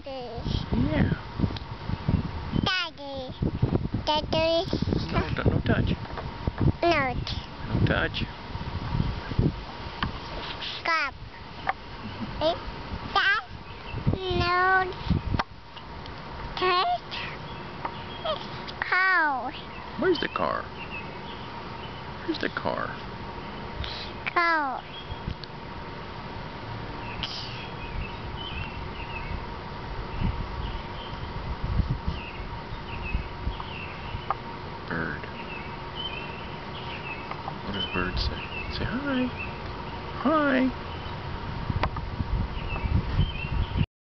Daddy. Yeah. Daddy. Daddy. No touch. No. No touch. Stop. Is that no touch? It's cold. Where's the car? Where's the car? Cold. Bird. What does bird say? Say hi. Hi.